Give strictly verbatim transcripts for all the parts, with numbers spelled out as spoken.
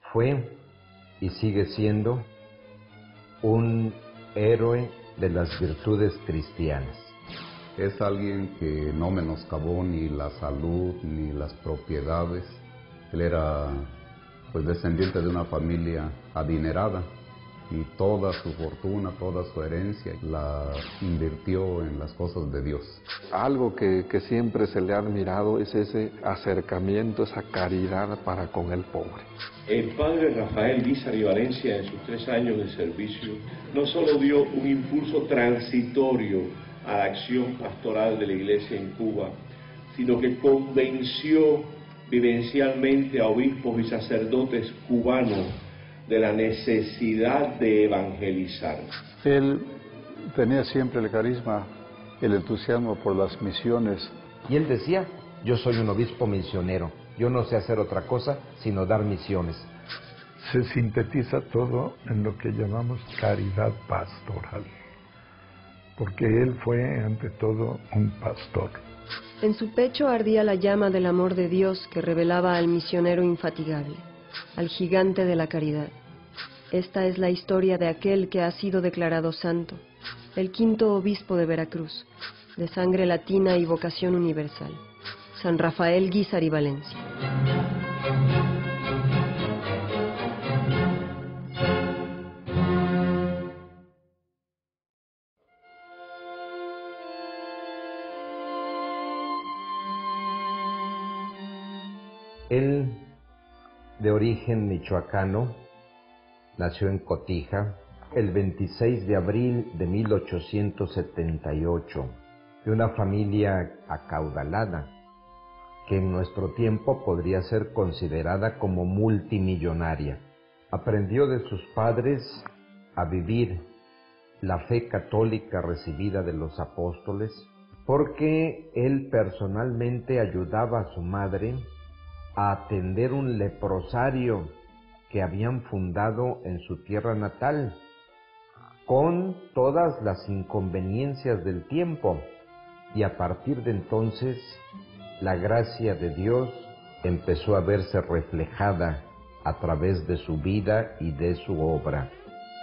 Fue y sigue siendo un héroe de las virtudes cristianas. Es alguien que no menoscabó ni la salud ni las propiedades. Él era pues descendiente de una familia adinerada y toda su fortuna, toda su herencia la invirtió en las cosas de Dios. Algo que, que siempre se le ha admirado es ese acercamiento, esa caridad para con el pobre. El padre Rafael Guízar y Valencia, en sus tres años de servicio, no solo dio un impulso transitorio a la acción pastoral de la Iglesia en Cuba, sino que convenció vivencialmente a obispos y sacerdotes cubanos de la necesidad de evangelizar. Él tenía siempre el carisma, el entusiasmo por las misiones. Y él decía, yo soy un obispo misionero, yo no sé hacer otra cosa sino dar misiones. Se sintetiza todo en lo que llamamos caridad pastoral, porque él fue ante todo un pastor. En su pecho ardía la llama del amor de Dios que revelaba al misionero infatigable, al gigante de la caridad. Esta es la historia de aquel que ha sido declarado santo, el quinto obispo de Veracruz, de sangre latina y vocación universal, San Rafael Guízar y Valencia. Él, de origen michoacano, nació en Cotija el veintiséis de abril de mil ochocientos setenta y ocho, de una familia acaudalada, que en nuestro tiempo podría ser considerada como multimillonaria. Aprendió de sus padres a vivir la fe católica recibida de los apóstoles, porque él personalmente ayudaba a su madre a atender un leprosario que habían fundado en su tierra natal, con todas las inconveniencias del tiempo, y a partir de entonces la gracia de Dios empezó a verse reflejada a través de su vida y de su obra.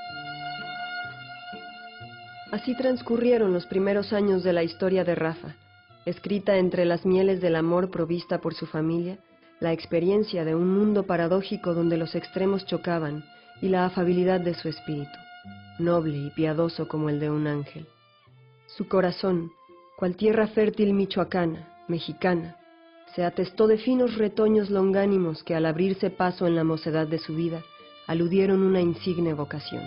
Así transcurrieron los primeros años de la historia de Rafa, escrita entre las mieles del amor provista por su familia, la experiencia de un mundo paradójico donde los extremos chocaban y la afabilidad de su espíritu, noble y piadoso como el de un ángel. Su corazón, cual tierra fértil michoacana, mexicana, se atestó de finos retoños longánimos que al abrirse paso en la mocedad de su vida, aludieron una insigne vocación.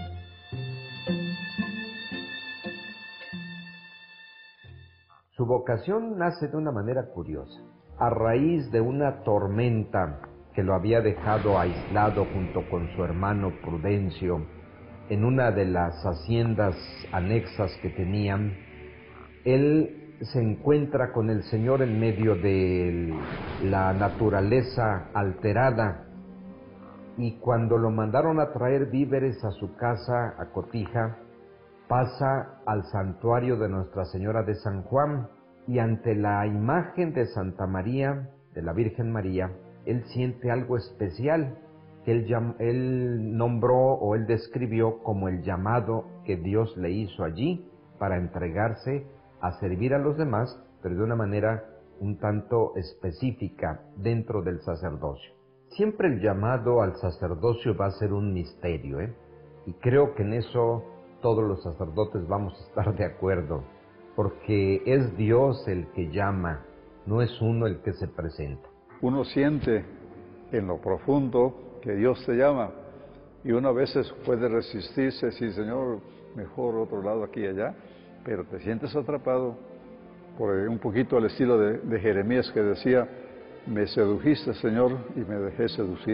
Su vocación nace de una manera curiosa. A raíz de una tormenta que lo había dejado aislado junto con su hermano Prudencio en una de las haciendas anexas que tenían, él se encuentra con el Señor en medio de la naturaleza alterada, y cuando lo mandaron a traer víveres a su casa, a Cotija, pasa al santuario de Nuestra Señora de San Juan, y ante la imagen de Santa María, de la Virgen María, él siente algo especial que él, llam, él nombró o él describió como el llamado que Dios le hizo allí para entregarse a servir a los demás, pero de una manera un tanto específica dentro del sacerdocio. Siempre el llamado al sacerdocio va a ser un misterio, ¿eh? Y creo que en eso todos los sacerdotes vamos a estar de acuerdo, porque es Dios el que llama, no es uno el que se presenta. Uno siente en lo profundo que Dios te llama, y uno a veces puede resistirse, decir, Señor, mejor otro lado aquí y allá, pero te sientes atrapado por un poquito al estilo de, de Jeremías, que decía, me sedujiste, Señor, y me dejé seducir.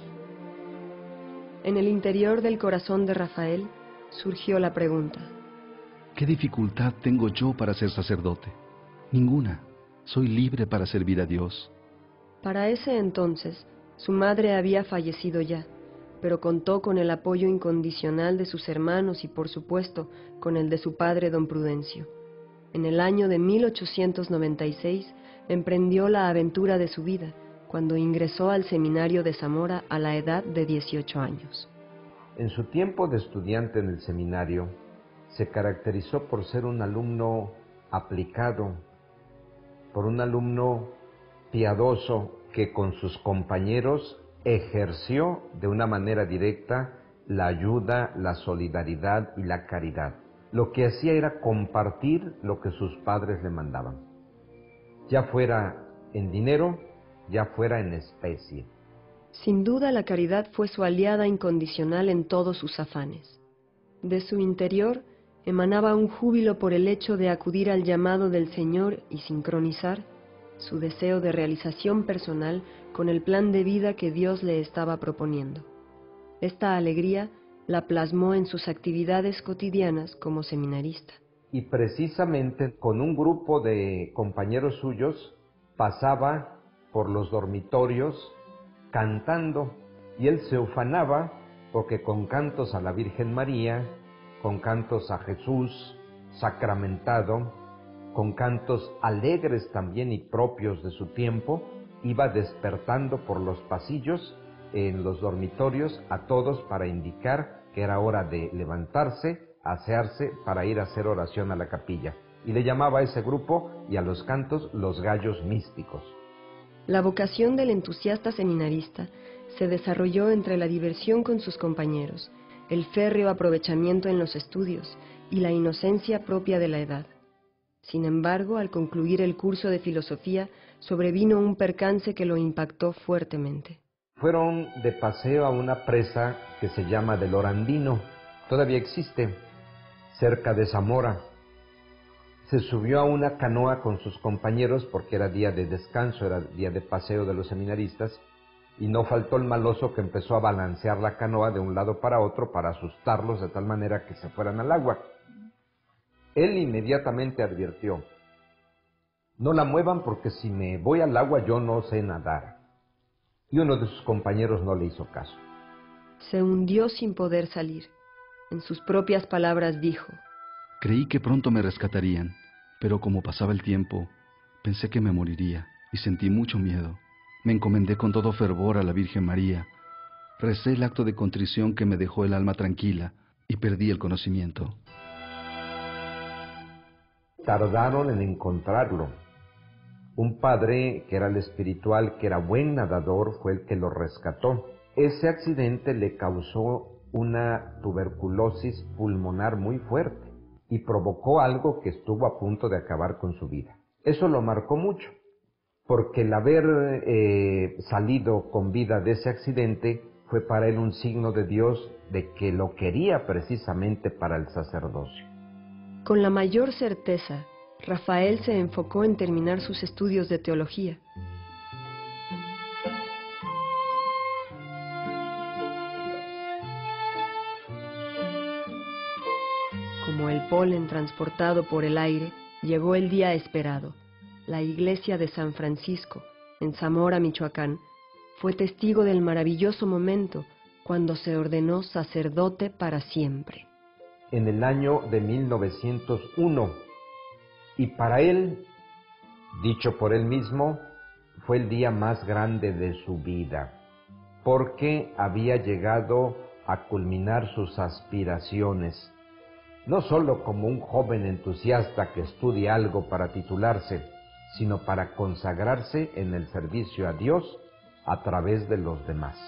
En el interior del corazón de Rafael surgió la pregunta: ¿qué dificultad tengo yo para ser sacerdote? Ninguna. Soy libre para servir a Dios. Para ese entonces, su madre había fallecido ya, pero contó con el apoyo incondicional de sus hermanos y, por supuesto, con el de su padre, don Prudencio. En el año de mil ochocientos noventa y seis emprendió la aventura de su vida, cuando ingresó al seminario de Zamora a la edad de dieciocho años. En su tiempo de estudiante en el seminario, se caracterizó por ser un alumno aplicado, por un alumno piadoso que con sus compañeros ejerció de una manera directa la ayuda, la solidaridad y la caridad. Lo que hacía era compartir lo que sus padres le mandaban, ya fuera en dinero, ya fuera en especie. Sin duda la caridad fue su aliada incondicional en todos sus afanes. De su interior emanaba un júbilo por el hecho de acudir al llamado del Señor y sincronizar su deseo de realización personal con el plan de vida que Dios le estaba proponiendo. Esta alegría la plasmó en sus actividades cotidianas como seminarista. Y precisamente con un grupo de compañeros suyos pasaba por los dormitorios cantando, y él se ufanaba porque con cantos a la Virgen María, con cantos a Jesús sacramentado, con cantos alegres también y propios de su tiempo, iba despertando por los pasillos en los dormitorios a todos para indicar que era hora de levantarse, asearse para ir a hacer oración a la capilla. Y le llamaba a ese grupo y a los cantos los gallos místicos. La vocación del entusiasta seminarista se desarrolló entre la diversión con sus compañeros, el férreo aprovechamiento en los estudios y la inocencia propia de la edad. Sin embargo, al concluir el curso de filosofía, sobrevino un percance que lo impactó fuertemente. Fueron de paseo a una presa que se llama del Orandino, todavía existe, cerca de Zamora. Se subió a una canoa con sus compañeros porque era día de descanso, era día de paseo de los seminaristas, y no faltó el maloso que empezó a balancear la canoa de un lado para otro para asustarlos de tal manera que se fueran al agua. Él inmediatamente advirtió: no la muevan porque si me voy al agua yo no sé nadar. Y uno de sus compañeros no le hizo caso. Se hundió sin poder salir. En sus propias palabras dijo: creí que pronto me rescatarían, pero como pasaba el tiempo, pensé que me moriría y sentí mucho miedo. Me encomendé con todo fervor a la Virgen María, recé el acto de contrición que me dejó el alma tranquila y perdí el conocimiento. Tardaron en encontrarlo. Un padre, que era el espiritual, que era buen nadador, fue el que lo rescató. Ese accidente le causó una tuberculosis pulmonar muy fuerte y provocó algo que estuvo a punto de acabar con su vida. Eso lo marcó mucho, porque el haber eh, salido con vida de ese accidente fue para él un signo de Dios de que lo quería precisamente para el sacerdocio. Con la mayor certeza, Rafael se enfocó en terminar sus estudios de teología. Como el polen transportado por el aire, llegó el día esperado. La iglesia de San Francisco, en Zamora, Michoacán, fue testigo del maravilloso momento cuando se ordenó sacerdote para siempre. En el año de mil novecientos uno, y para él, dicho por él mismo, fue el día más grande de su vida, porque había llegado a culminar sus aspiraciones, no solo como un joven entusiasta que estudia algo para titularse, sino para consagrarse en el servicio a Dios a través de los demás.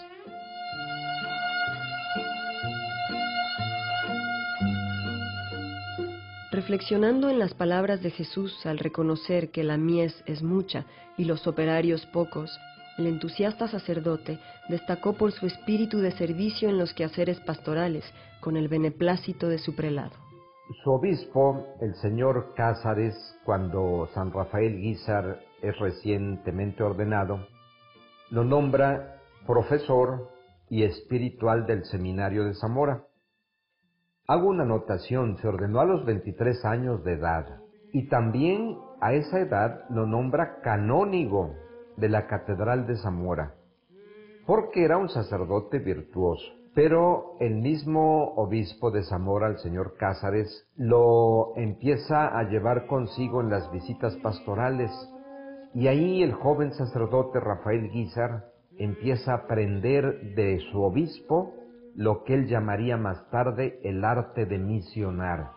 Reflexionando en las palabras de Jesús al reconocer que la mies es mucha y los operarios pocos, el entusiasta sacerdote destacó por su espíritu de servicio en los quehaceres pastorales, con el beneplácito de su prelado. Su obispo, el señor Cázares, cuando San Rafael Guízar es recientemente ordenado, lo nombra profesor y espiritual del seminario de Zamora. Hago una anotación: se ordenó a los veintitrés años de edad y también a esa edad lo nombra canónigo de la Catedral de Zamora, porque era un sacerdote virtuoso. Pero el mismo obispo de Zamora, el señor Cázares, lo empieza a llevar consigo en las visitas pastorales Y ahí el joven sacerdote Rafael Guízar empieza a aprender de su obispo lo que él llamaría más tarde el arte de misionar,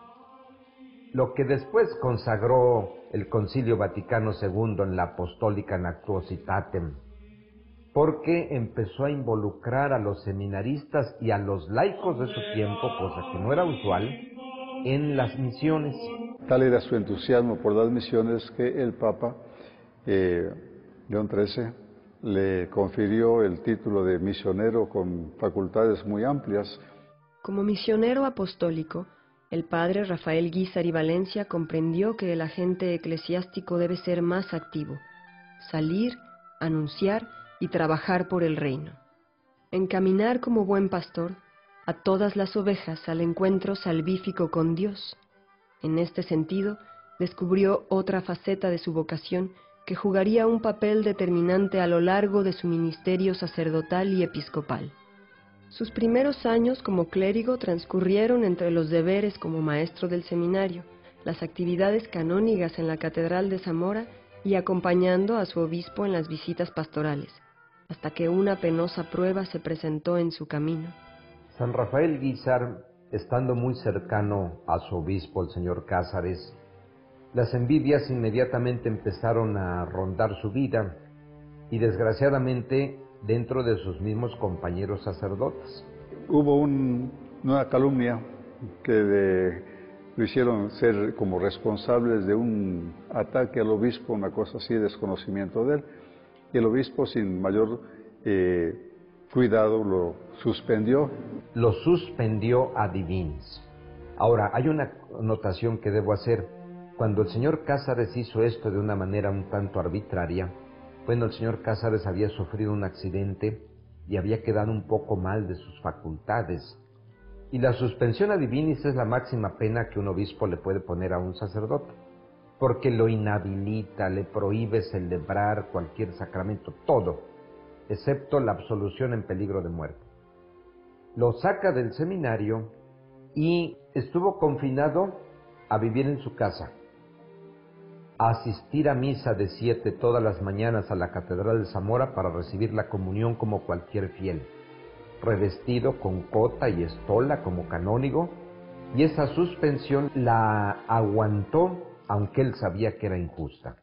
lo que después consagró el Concilio Vaticano segundo en la Apostólica Nactuositatem, porque empezó a involucrar a los seminaristas y a los laicos de su tiempo, cosa que no era usual, en las misiones. Tal era su entusiasmo por las misiones que el Papa eh, León trece le confirió el título de misionero con facultades muy amplias. Como misionero apostólico, el padre Rafael Guízar y Valencia comprendió que el agente eclesiástico debe ser más activo, salir, anunciar y trabajar por el reino. Encaminar como buen pastor a todas las ovejas al encuentro salvífico con Dios. En este sentido, descubrió otra faceta de su vocación que jugaría un papel determinante a lo largo de su ministerio sacerdotal y episcopal. Sus primeros años como clérigo transcurrieron entre los deberes como maestro del seminario, las actividades canónigas en la Catedral de Zamora y acompañando a su obispo en las visitas pastorales, hasta que una penosa prueba se presentó en su camino. San Rafael Guízar, estando muy cercano a su obispo, el señor Cázares, las envidias inmediatamente empezaron a rondar su vida y desgraciadamente dentro de sus mismos compañeros sacerdotes. Hubo un, una calumnia que de, lo hicieron ser como responsables de un ataque al obispo, una cosa así, desconocimiento de él, y el obispo sin mayor eh, cuidado lo suspendió. Lo suspendió a divins. Ahora, hay una anotación que debo hacer. Cuando el señor Cázares hizo esto de una manera un tanto arbitraria, bueno, el señor Cázares había sufrido un accidente y había quedado un poco mal de sus facultades. Y la suspensión a divinis es la máxima pena que un obispo le puede poner a un sacerdote, porque lo inhabilita, le prohíbe celebrar cualquier sacramento, todo, excepto la absolución en peligro de muerte. Lo saca del seminario y estuvo confinado a vivir en su casa, a asistir a misa de siete todas las mañanas a la Catedral de Zamora para recibir la comunión como cualquier fiel, revestido con cota y estola como canónigo, y esa suspensión la aguantó, aunque él sabía que era injusta.